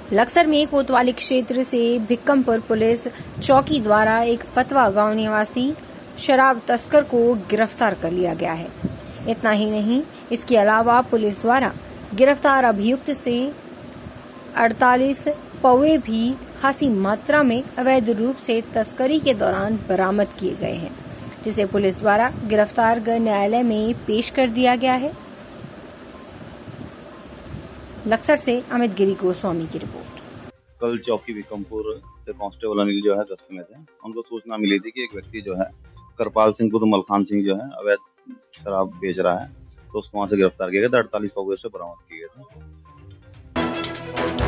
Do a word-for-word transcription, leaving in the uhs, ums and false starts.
लक्सर में कोतवाली क्षेत्र से भिक्कमपुर पुलिस चौकी द्वारा एक फतवा गांव निवासी शराब तस्कर को गिरफ्तार कर लिया गया है। इतना ही नहीं, इसके अलावा पुलिस द्वारा गिरफ्तार अभियुक्त से अड़तालीस पौवे भी खासी मात्रा में अवैध रूप से तस्करी के दौरान बरामद किए गए हैं, जिसे पुलिस द्वारा गिरफ्तार कर न्यायालय में पेश कर दिया गया है। लक्सर से अमित गिरी गोस्वामी की रिपोर्ट। कल चौकी भिक्कमपुर से कांस्टेबल अनिल जो है गश्त में थे। उनको सूचना मिली थी कि एक व्यक्ति जो है करपाल सिंह पुत्र मलखान सिंह जो है अवैध शराब बेच रहा है, तो उसको वहां से गिरफ्तार किया गया था। अड़तालीस पौवे से बरामद किए गए थे।